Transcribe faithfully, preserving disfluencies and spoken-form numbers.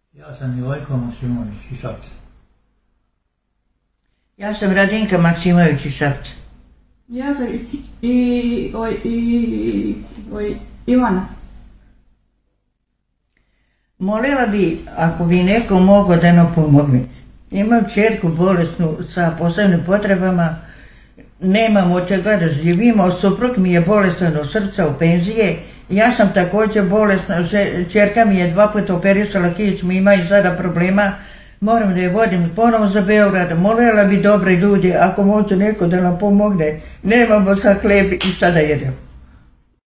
Ja sam Milojko Maksimović iz Šapca. Ja sam Radinka Maksimović iz Šapca. Ja sam i, i, oj, i, oj, Ivana. Molila bi, ako bi neko mogao da nam pomogne. Imam čerku bolesnu sa posebnim potrebama, nemam od čega da živimo, suprug mi je bolestan od srca, u penzije. Ja sam također bolesna, čerka mi je dva puta operisala kič, mi ima i sada problema. Moram da je vodim ponovo za Beograd, molila bi dobre ljudi, ako može neko da nam pomogne. Nemamo sad hleb i šta da jedemo.